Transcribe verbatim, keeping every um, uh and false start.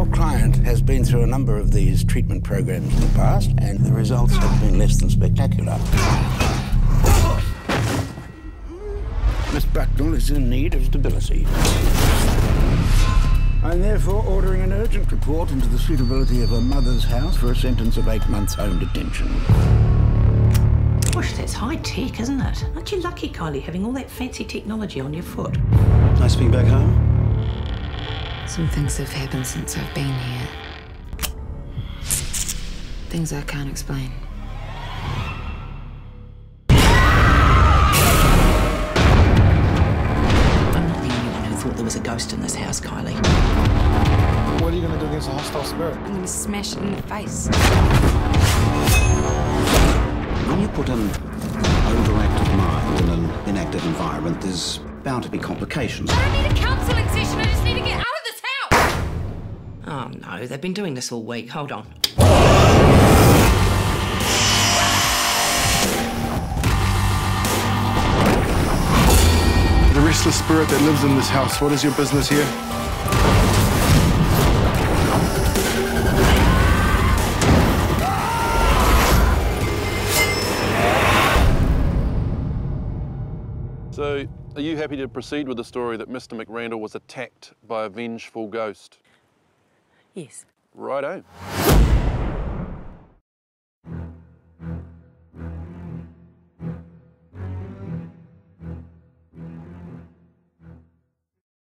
Your client has been through a number of these treatment programs in the past, and the results have been less than spectacular. Miss Bucknell is in need of stability. I'm therefore ordering an urgent report into the suitability of her mother's house for a sentence of eight months home detention. Gosh, that's high tech, isn't it? Aren't you lucky, Kylie, having all that fancy technology on your foot? Nice being back home. Some things have happened since I've been here. Things I can't explain. I'm not the only one who thought there was a ghost in this house, Kylie. What are you going to do against a hostile spirit? I'm gonna smash it in the face. When you put an overactive mind in an inactive environment, there's bound to be complications. I don't need a counselling session, I just need to get out of this house! Oh, no, they've been doing this all week. Hold on. The restless spirit that lives in this house, what is your business here? So, are you happy to proceed with the story that Mister McRandall was attacked by a vengeful ghost? Yes. Righto.